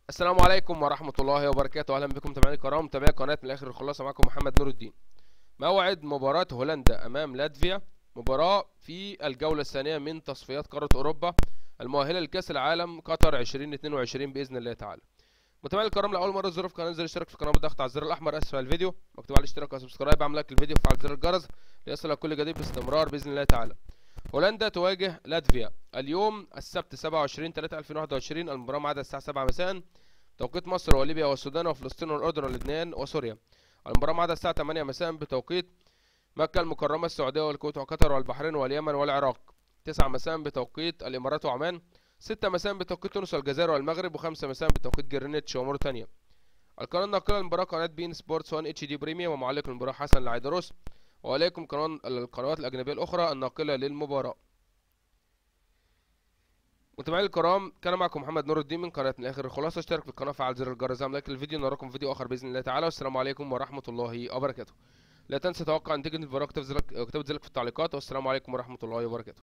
السلام عليكم ورحمة الله وبركاته. أهلا بكم متابعينا الكرام، متابعي قناة من الآخر الخلاصة. معكم محمد نور الدين. موعد مباراة هولندا أمام لاتفيا، مباراة في الجولة الثانية من تصفيات قارة أوروبا المؤهلة لكأس العالم قطر 2022 بإذن الله تعالى. متابعينا الكرام، لأول مرة تزوروا في القناة انزل اشترك في القناة بالضغط على الزر الأحمر أسفل الفيديو، مكتوب على الاشتراك وسبسكرايب، اعمل لايك للفيديو وفعل زر الجرس ليصلك كل جديد باستمرار بإذن الله تعالى. هولندا تواجه لاتفيا اليوم السبت 27/3/2021. المباراة ميعادها الساعة 7 مساء توقيت مصر وليبيا والسودان وفلسطين والأردن ولبنان وسوريا. المباراة ميعادها الساعة 8 مساء بتوقيت مكة المكرمة السعودية والكويت وقطر والبحرين واليمن والعراق. 9 مساء بتوقيت الإمارات وعمان. 6 مساء بتوقيت تونس والجزائر والمغرب، و5 مساء بتوقيت جرينتش وموريتانيا. القناة الناقلة للمباراة قناة بين سبورتس 1 اتش دي بريميوم، ومعلق المباراة حسن العيدروس، وعليكم قناة القنوات الأجنبية الأخرى الناقلة للمباراة. متابعينا الكرام، كان معكم محمد نور الدين من قناة من الآخر الخلاصة. اشترك في القناة وفعل زر الجرس، اعمل لايك للفيديو، نراكم في فيديو آخر بإذن الله تعالى، والسلام عليكم ورحمة الله وبركاته. لا تنسى توقع نتيجة المباراة وكتابة ذلك في التعليقات، والسلام عليكم ورحمة الله وبركاته.